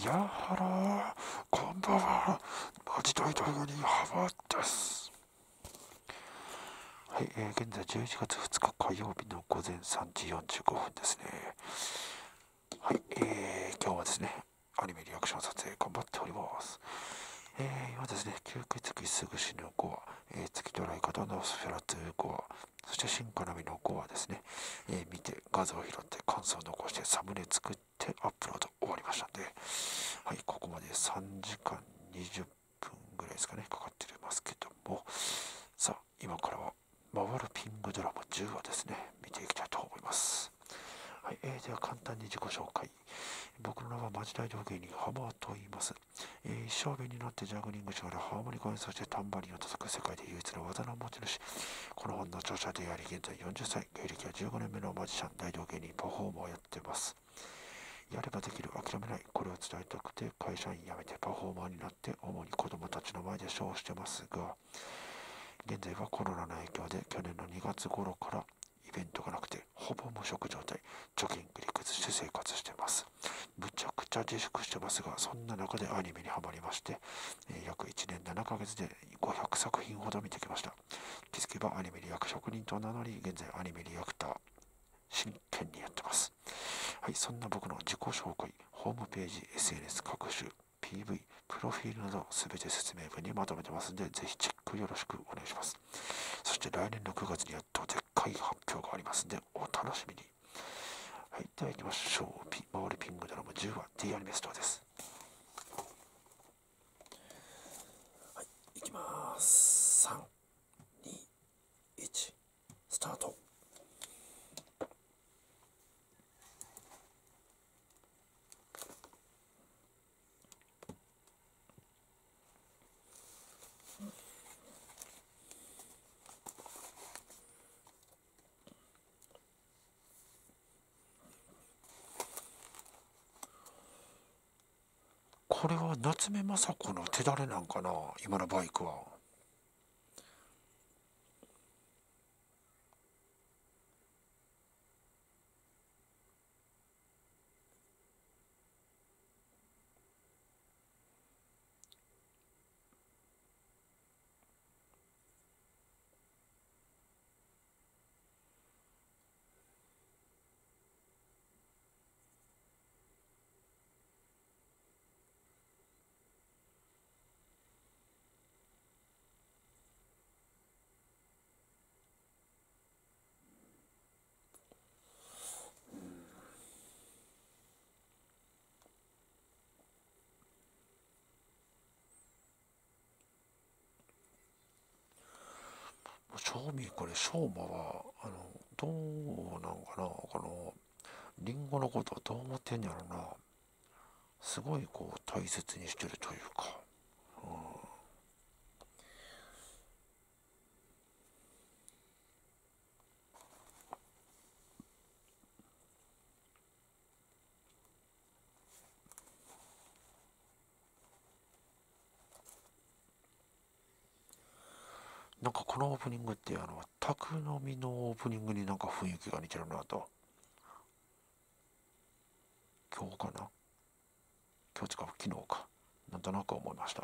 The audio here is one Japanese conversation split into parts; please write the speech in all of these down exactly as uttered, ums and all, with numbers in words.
やはらこんばんは。マジ大統領にハマです。はい、えー、現在じゅういちがつふつか火曜日の午前さんじよんじゅうごふんですね。はい、えー、今日はですね、アニメリアクション撮影頑張っております。えー、今ですね、吸血鬼すぐ死ぬごわ、えー、月ドライカとノースフェラツーごわ、そして新カナミのごわですね、えー、見て画像を拾って感想を残してサムネ作ってアップロード終わりましたんで、はい、ここまでさんじかんにじゅっぷんぐらいですかね、かかってますけども、さあ、今からは回るピングドラマじゅうわですね、見ていきたいと思います。はい、えー、では簡単に自己紹介。僕の名はマジ大道芸人ハマーと言います。えー、一生弁になってジャグリングしながらハーモニカ演奏してタンバリンを叩く世界で唯一の技の持ち主。この本の著者であり、現在よんじゅっさい、芸歴はじゅうごねんめのマジシャン、大道芸人、パフォーマーをやってます。やればできる、諦めない、これを伝えたくて会社員辞めてパフォーマーになって主に子供たちの前でショーをしてますが、現在はコロナの影響で去年のにがつ頃からイベントがなくてほぼ無職状態、貯金繰り崩して生活してます。むちゃくちゃ自粛してますが、そんな中でアニメにハマりまして、えー、約いちねんななかげつでごひゃくさくひんほど見てきました。気づけばアニメリアク職人と名乗り、現在アニメリアクター真剣にやってます。はい、そんな僕の自己紹介、ホームページ、エスエヌエス 各種、ピーブイ、プロフィールなどすべて説明文にまとめてますので、ぜひチェックよろしくお願いします。そして来年のくがつにやっとでっかい発表がありますので、お楽しみに。はい、では行きましょう。ピ回りピングドラマじゅうわ D アニメストアです。はい、行きます。さん、に、いち、スタート。これは夏目雅子の手だれなんかな、今のバイクは。正味これ翔馬はあのどうなんかな、このリンゴのことをどう思ってんやろな。すごいこう大切にしてるというか、うん、なんかこのオープニングってあの宅飲みのオープニングになんか雰囲気が似てるなと、今日かな、今日違う昨日か、なんとなく思いました。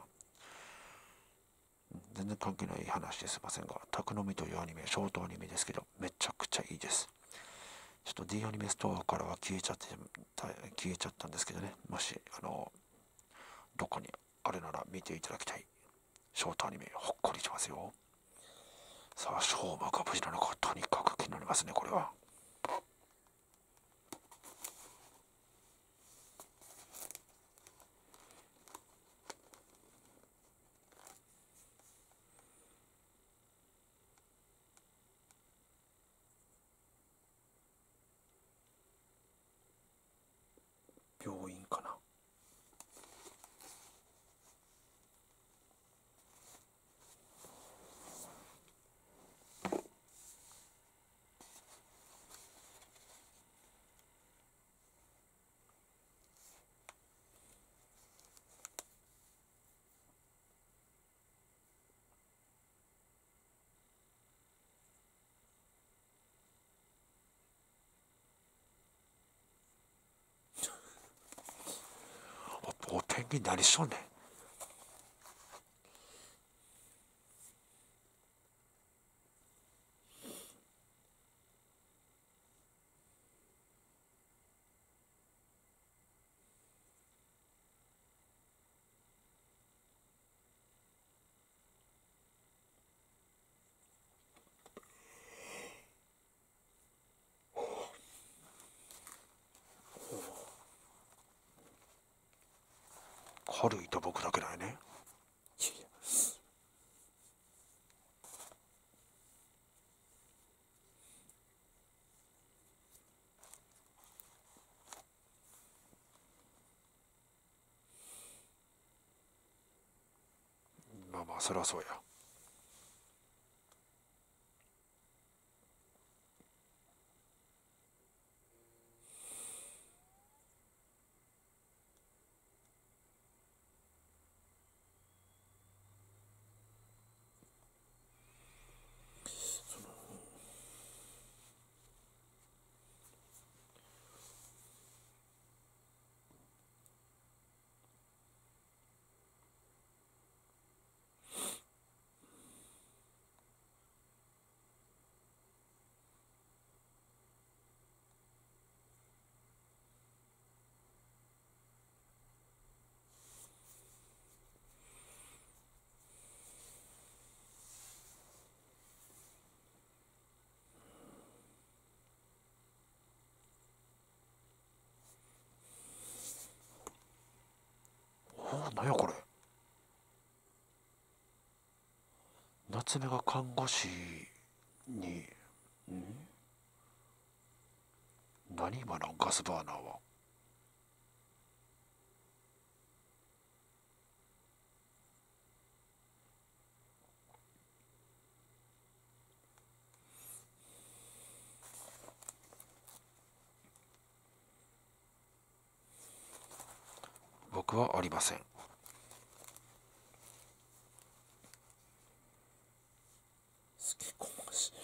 全然関係ない話ですいませんが、宅飲みというアニメ、ショートアニメですけどめちゃくちゃいいです。ちょっと D アニメストアからは消えちゃって消えちゃったんですけどね、もしあのどこにあれなら見ていただきたいショートアニメ、ほっこりしますよ。さあ、翔馬が無事なのか、とにかく気になりますね、これは。病院かな。 ペンギン何しとんねん。軽いと僕だけだよね。まあまあそれはそうや。おお、なんやこれ。夏目が看護師に、ん何今のガスバーナーは。僕はありません。好きこまし。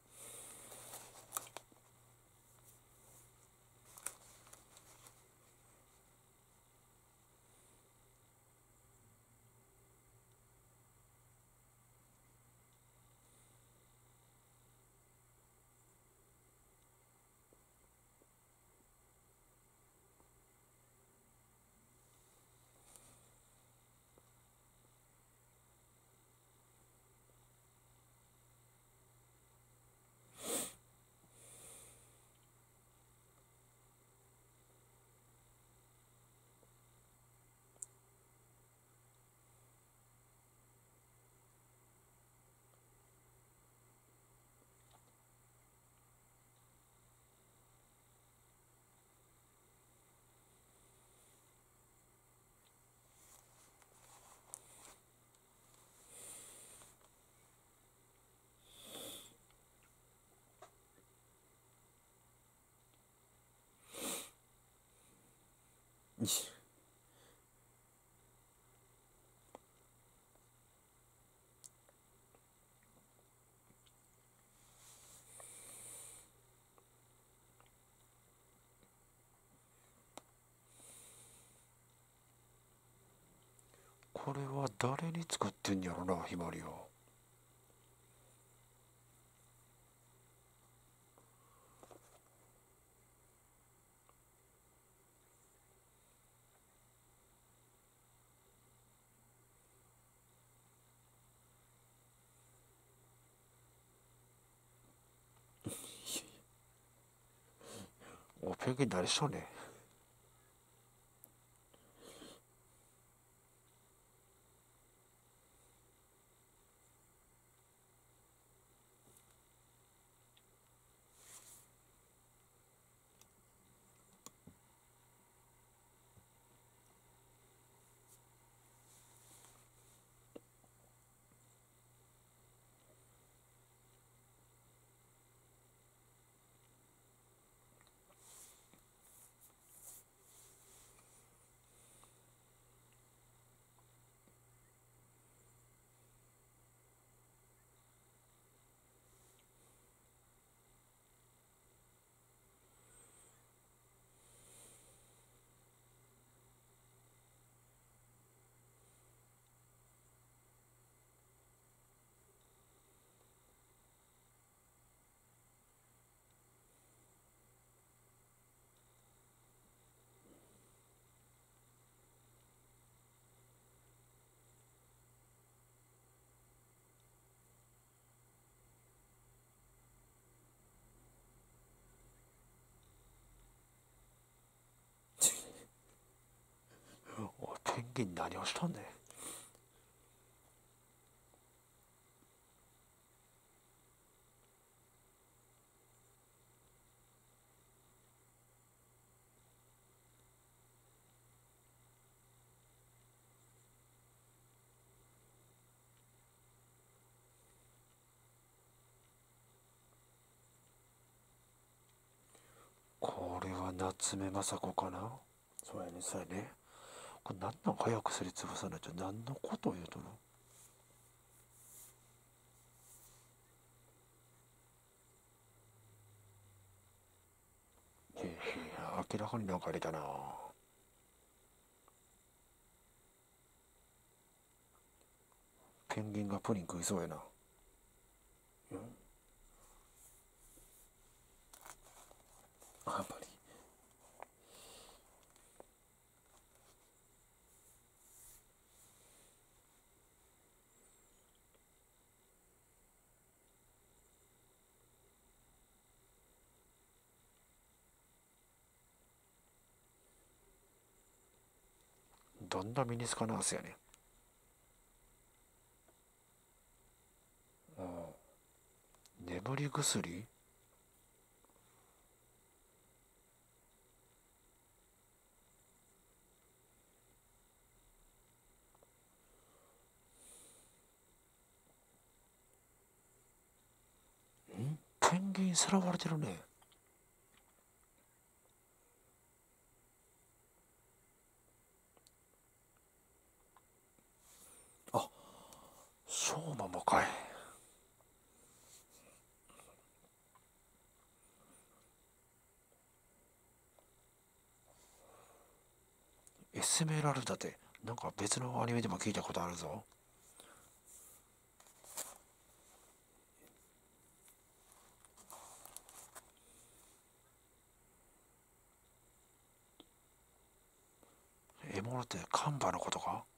これは誰に作ってんやろな、ひまわりを。お、ペンギン何しとんねん。 ギン何をしとんねん。これは夏目雅子かな。そうやね、そうやね。これ何なん早くすりつぶさないと何のことを言うとる。へえへえ、明らかになんか入れたな。ペンギンがプリン食いそうやな。うん、あんまり。どんなミニスカナースやねん。眠り薬。ペンギンさらわれてるね。あ、しょうまもかい。エスメラルダってなんか別のアニメでも聞いたことあるぞ。エモノってカンバのことか。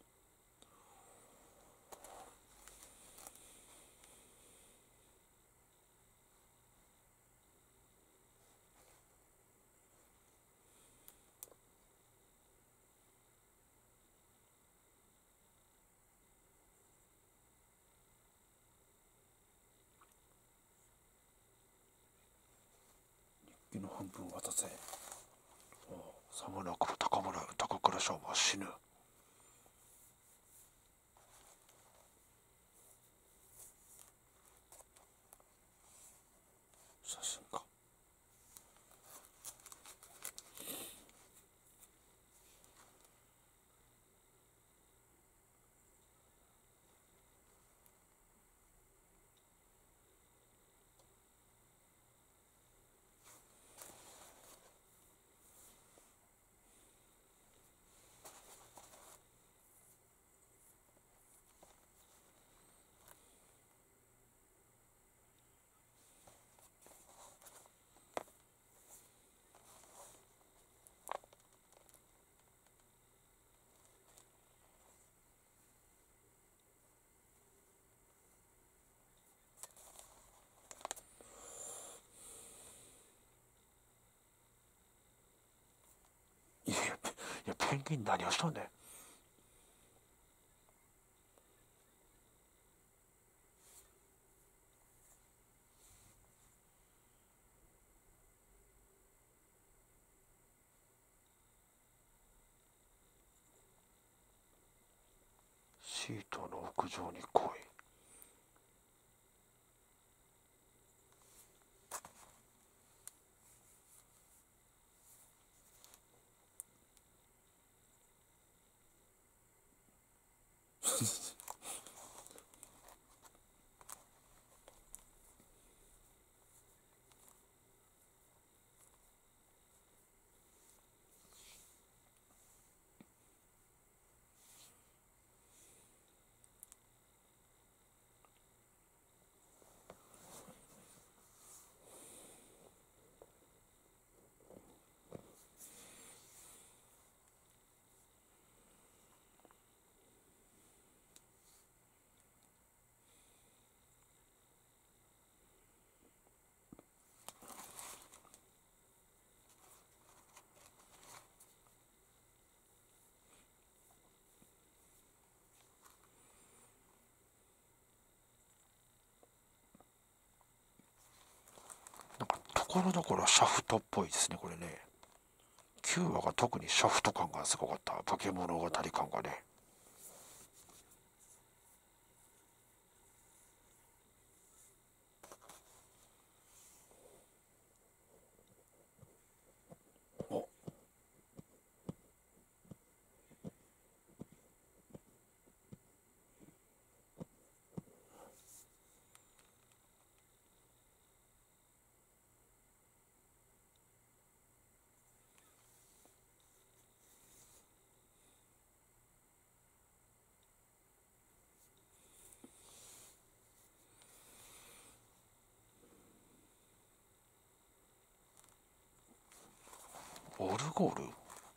日記の半分渡せ。さもなく高村高倉翔馬は死ぬ。写真か。いやいや、ペンギン何をしとんねん。シートの屋上に来い。 ころどころシャフトっぽいですね、これね。きゅうわが特にシャフト感がすごかった。化け物語感がね。お、オルゴール。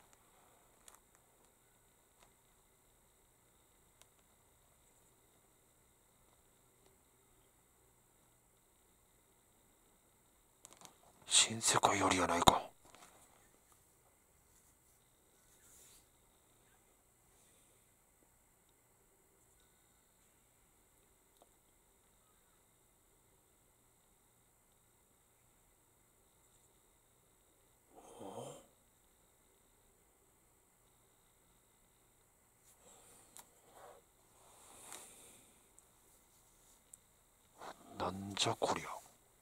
新世界よりやないか。なんじゃこりゃ。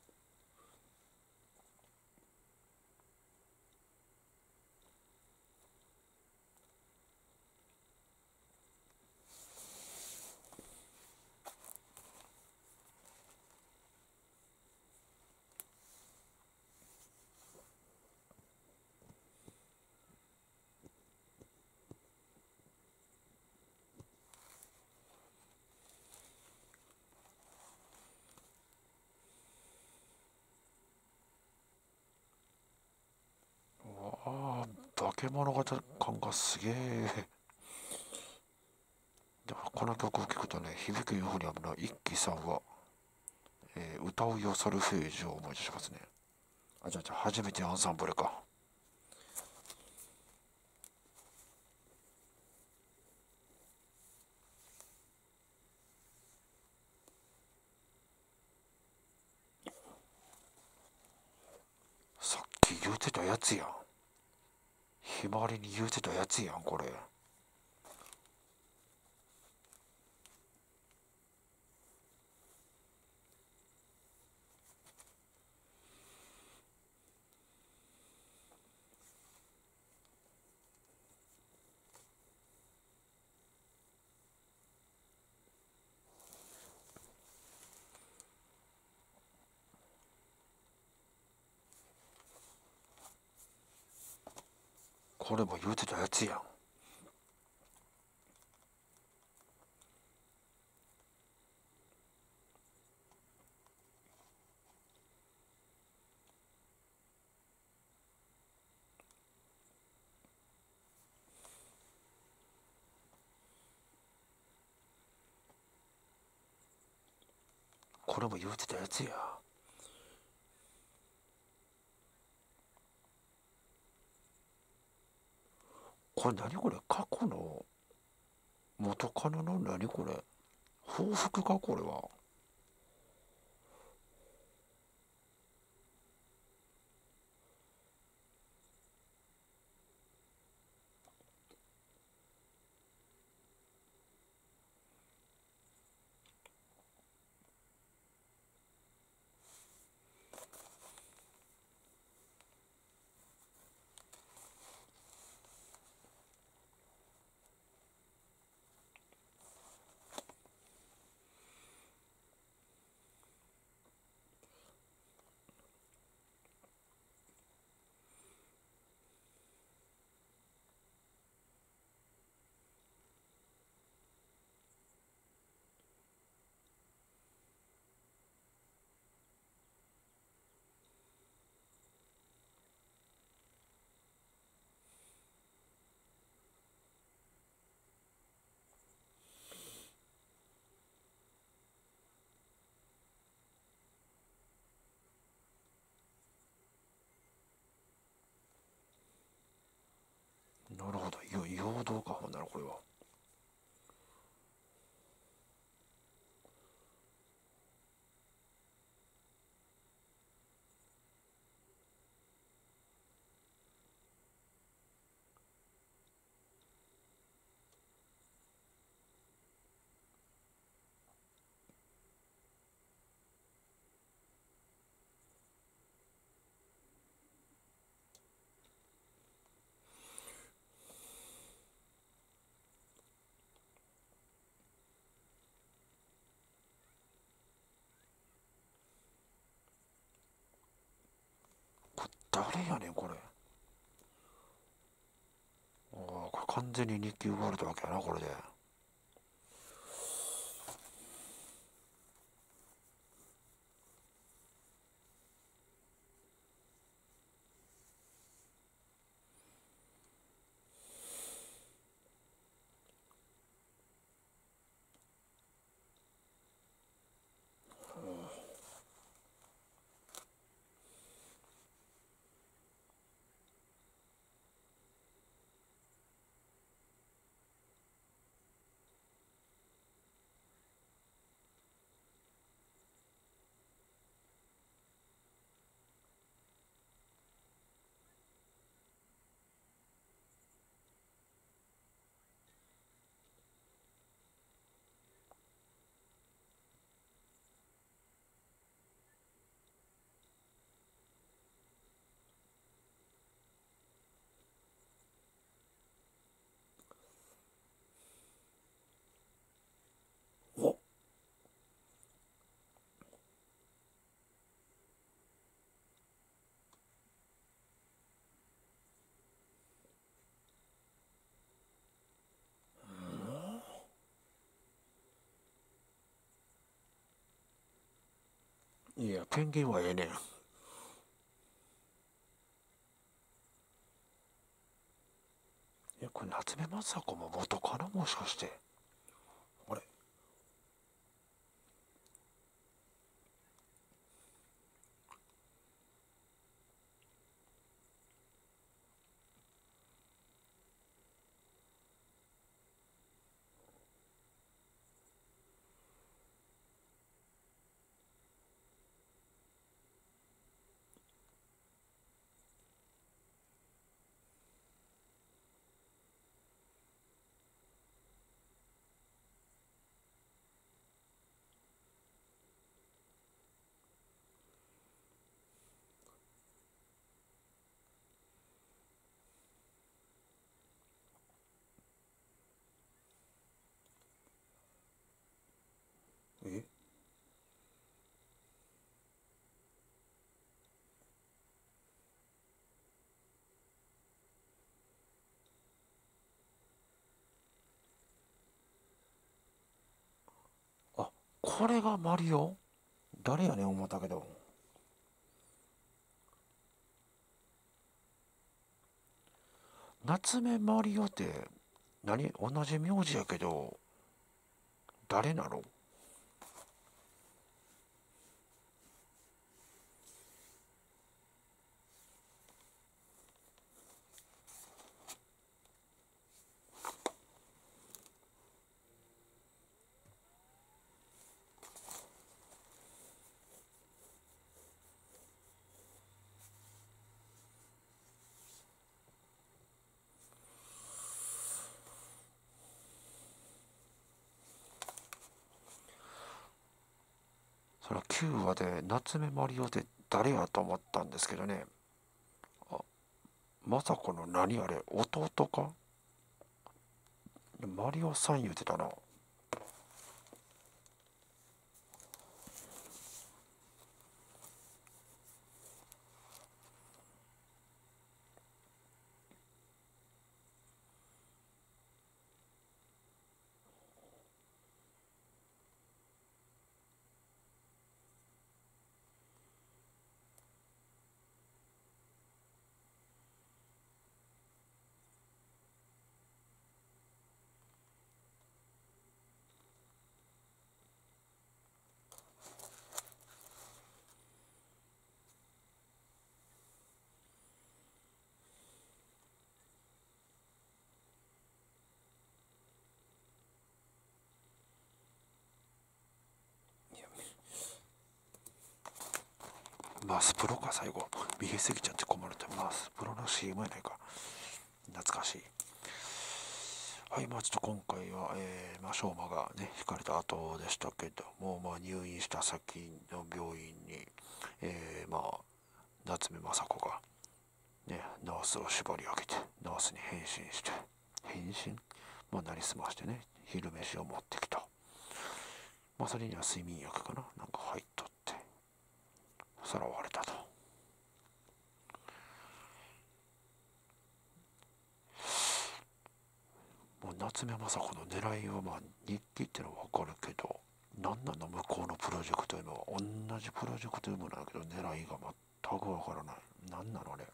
ああ、化け物語感がすげえ。でもこの曲を聴くとね、響くユーフォニアムの一輝さんは、えー歌うよソルフェージュを思い出しますね。あ、じゃあ、じゃあ初めてアンサンブルか。さっき言うてたやつやん。ひまわりに言うてたやつやん、これ。これも言うてたやつやん。これも言うてたやつや。これ何これ、過去の元カノの何これ、報復かこれは。なるほど、陽動か、ほんならこれは。 誰やねんこれ。ああ、これ完全に日記奪われたわけやな、これで。お、いや、ペンギンはええねん。え、これ夏目雅子も元かな、もしかして。あれ。え、あ、これがマリオ。誰やねん思ったけど。夏目マリオって何、同じ名字やけど誰なの。そのきゅうわで夏目マリオって誰やと思ったんですけどね。あ、まさかの何あれ、弟か。マリオさん言うてたな。マースプロか、最後見えすぎちゃって困るって。マースプロの シーエム やないか。懐かしい。はい、まあちょっと今回は、えー、まあ翔馬がね、引かれた後でしたけども、まあ入院した先の病院に、えー、まあ夏目雅子がね、ナースを縛り上げて、ナースに変身して、変身まあなりすましてね、昼飯を持ってきた。まあそれには睡眠薬かな、なんか入っとって、さらわれたと。 夏目雅子の狙いはまあ日記ってのは分かるけど、何なの向こうのプロジェクト M は同じプロジェクト M なんだけど狙いが全く分からない。何なのあれ。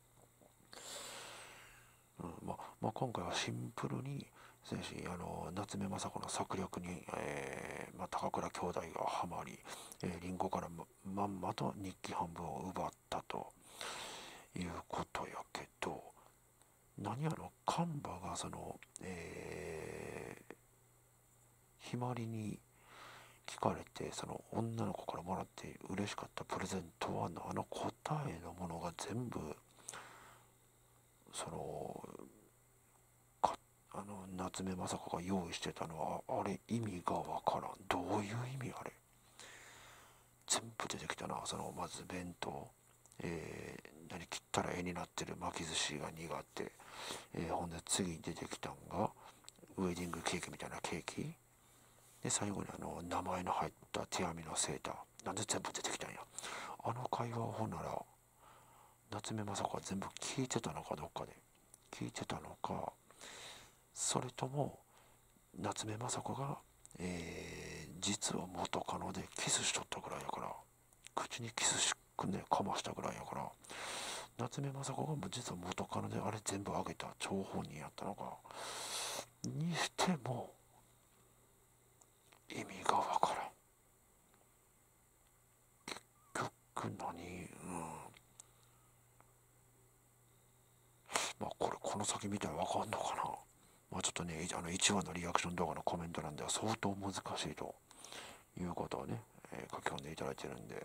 うんまあまあ、今回はシンプルに先しあの夏目雅子の策略に、えーまあ、高倉兄弟がハマり、えー、リンゴから ま, まんまと日記半分を奪ったということやけど、何やのカンバがその、えー、ひまりに聞かれてその女の子からもらって嬉しかったプレゼントはあの答えのものが全部そのあの夏目雅子が用意してたのはあれ意味がわからん。どういう意味あれ。全部出てきたな。そのまず弁当、えー、何切ったら絵になってる巻き寿司が苦手、えー、ほんで次に出てきたんがウェディングケーキみたいなケーキで、最後にあの名前の入った手編みのセーター。なんで全部出てきたんや。あの会話をほんなら夏目雅子は全部聞いてたのかどっかで聞いてたのか、それとも夏目雅子が、えー、実は元カノでキスしとったぐらいやから、口にキスしくねかましたぐらいやから、夏目雅子が実は元カノであれ全部あげた張本人やったのかにしても意味がわからん。結局何、うんまあこれこの先見たらわかんのかな。まあちょっとね、あのいちわのリアクション動画のコメント欄では相当難しいということをね、えー、書き込んでいただいてるんで、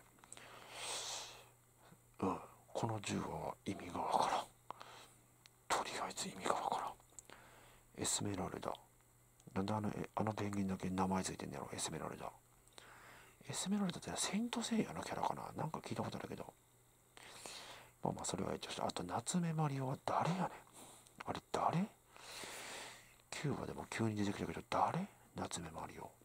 うん、このじゅうわは意味がわからん。とりあえず意味がわからん。エスメラルダ。なんであのあのペンギンだけ名前ついてんだろう、エスメラルダ。エスメラルダってセイントセイヤのキャラかな。なんか聞いたことあるけど。まあまあそれは一応して。あと夏目マリオは誰やねん。あれ誰？キューバでも急に出てきたけど誰？夏目マリオ。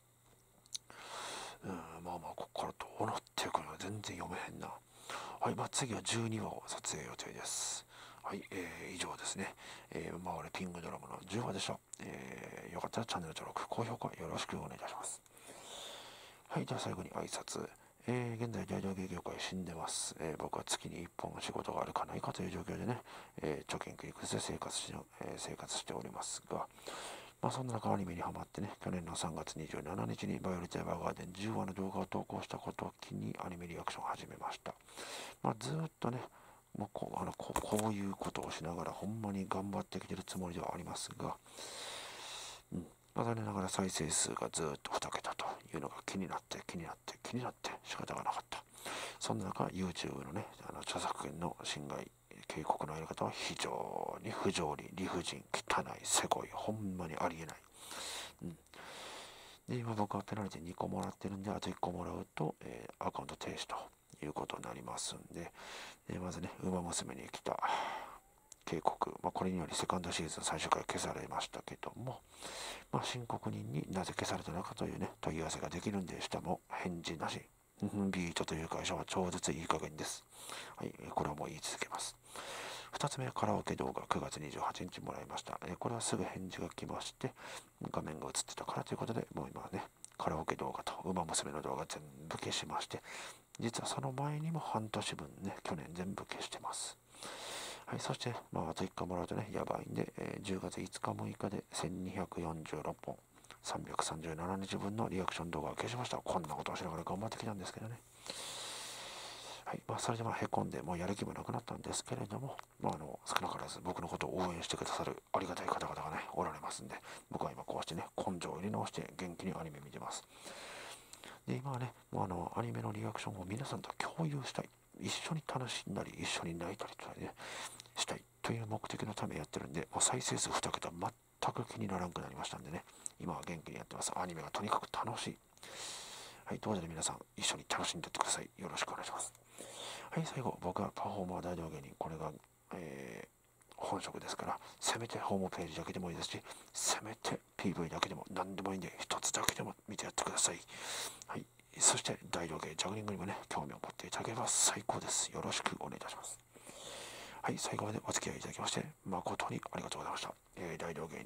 うん、まあまあここからどうなっていくのは全然読めへんな。はい、まあ次はじゅうにわを撮影予定です。はい、えー、以上ですね。えー、まあ俺ピングドラマのじゅうわでした。えー、よかったらチャンネル登録、高評価よろしくお願いいたします。はい、では最後に挨拶。えー、現在大道芸業界死んでます、えー。僕は月にいっぽん仕事があるかないかという状況でね、えー、貯金繰り崩して生活し、えー、生活しておりますが、まあそんな中アニメにハマってね、去年のさんがつにじゅうしちにちにバイオレット・エヴァーガーデンじゅうわの動画を投稿したことを機にアニメリアクションを始めました。まあずっとね、もうこうあのここういうことをしながらほんまに頑張ってきてるつもりではありますが、うんまあ、残念ながら再生数がずっとにけたというのが気になって気になって気になって仕方がなかった。そんな中 YouTube のねあの著作権の侵害警告のやり方は非常に不条理理不尽汚いせこいほんまにありえない、うん、で今僕はペナルティにこもらってるんであといっこもらうと、えー、アカウント停止ということになりますんで、でまずねウマ娘に来た警告、まあ、これによりセカンドシーズン最初から消されましたけども、まあ、申告人になぜ消されたのかというね問い合わせができるんでしたも返事なし。ビートという会社は超絶いい加減です。はい、これはもう言い続けます。ふたつめはカラオケ動画くがつにじゅうはちにちもらいました。これはすぐ返事が来まして画面が映ってたからということでもう今はねカラオケ動画とウマ娘の動画全部消しまして、実はその前にも半年分ね去年全部消してます。はい、そして、まあ、あといっかもらうとね、やばいんで、えー、じゅうがついつかむいかでせんにひゃくよんじゅうろっぽん、さんびゃくさんじゅうななにちぶんのリアクション動画を消しました。こんなことをしながら頑張ってきたんですけどね。はい、まあ、それでまあへこんで、もうやる気もなくなったんですけれども、まあ、あの少なからず僕のことを応援してくださるありがたい方々がね、おられますんで、僕は今こうしてね、根性を入れ直して元気にアニメ見てます。で、今はね、もうあのアニメのリアクションを皆さんと共有したい。一緒に楽しんだり、一緒に泣いたりとかね、したいという目的のためやってるんで、もう再生数にけた全く気にならなくなりましたんでね、今は元気にやってます。アニメがとにかく楽しい。はい、ということで皆さん一緒に楽しんでってください。よろしくお願いします。はい、最後、僕はパフォーマー大道芸人、これが、えー、本職ですから、せめてホームページだけでもいいですし、せめて ピーブイ だけでも何でもいいんで、一つだけでも見てやってください。はい、そして大道芸、ジャグリングにもね、興味を持っていただければ最高です。よろしくお願いいたします。はい、最後までお付き合いいただきまして、誠にありがとうございました。えー、大道芸人、え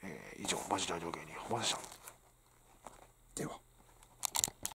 えー、以上マジ大道芸人本間でした。では。